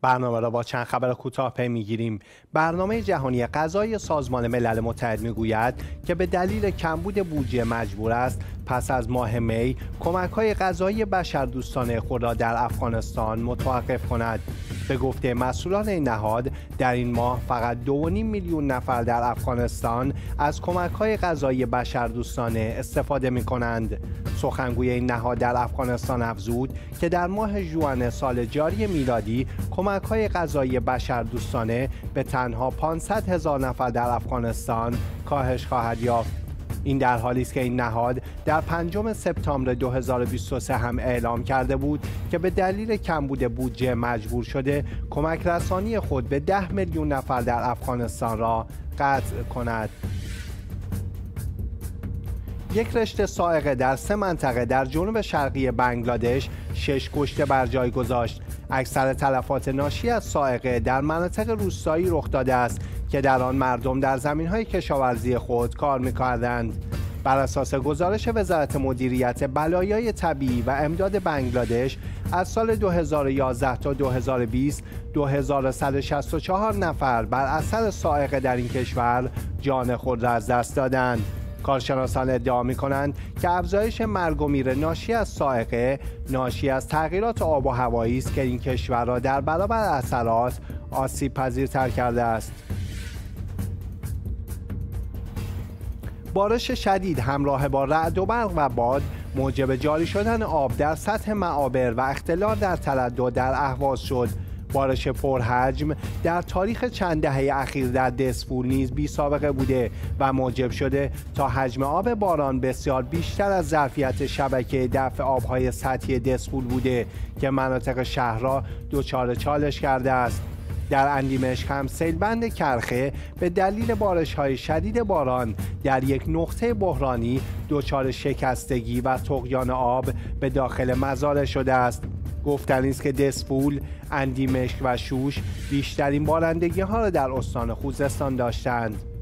برنامه را با چند خبر کوتاه پی می‌گیریم. برنامه جهانی غذایی سازمان ملل متحد می‌گوید که به دلیل کمبود بودجه مجبور است پس از ماه می کمک‌های غذایی بشردوستانه خود را در افغانستان متوقف کند. به گفته مسئولان این نهاد در این ماه فقط 2.5 میلیون نفر در افغانستان از کمک‌های غذایی بشردوستانه استفاده می‌کنند. سخنگوی این نهاد در افغانستان افزود که در ماه ژوئن سال جاری میلادی کمک‌های غذایی بشردوستانه به تنها 500,000 نفر در افغانستان کاهش خواهد یافت. این در حالی است که این نهاد در 5 سپتامبر 2023 هم اعلام کرده بود که به دلیل کمبود بودجه مجبور شده کمک رسانی خود به 10 میلیون نفر در افغانستان را قطع کند. یک رشته صاعقه در 3 منطقه در جنوب شرقی بنگلادش 6 کشته بر جای گذاشت. اکثر تلفات ناشی از صاعقه در مناطق روستایی رخ داده است که در آن مردم در زمین‌های کشاورزی خود کار می‌کردند. بر اساس گزارش وزارت مدیریت بلایای طبیعی و امداد بنگلادش از سال 2011 تا 2020 2164 نفر بر اثر صاعقه در این کشور جان خود را از دست دادند. کارشناسان ادعا می‌کنند که افزایش مرگ و میر ناشی از صاعقه ناشی از تغییرات آب و هوایی است که این کشور را در برابر اثرات آسیب پذیرتر کرده است. بارش شدید همراه با رعد و برق و باد موجب جاری شدن آب در سطح معابر و اختلال در تردد در اهواز شد. بارش پرحجم در تاریخ چند دهه اخیر در دسفول نیز بی سابقه بوده و موجب شده تا حجم آب باران بسیار بیشتر از ظرفیت شبکه دفع آبهای سطحی دسفول بوده که مناطق شهر را دچار چالش کرده است. در اندیمشق هم سیلبند کرخه به دلیل بارش‌های شدید باران در یک نقطه بحرانی دچار شکستگی و طغیان آب به داخل مزارع شده است. گفتنی است که دسفول، اندیمشق و شوش بیشترین بارندگی‌ها را در استان خوزستان داشتند.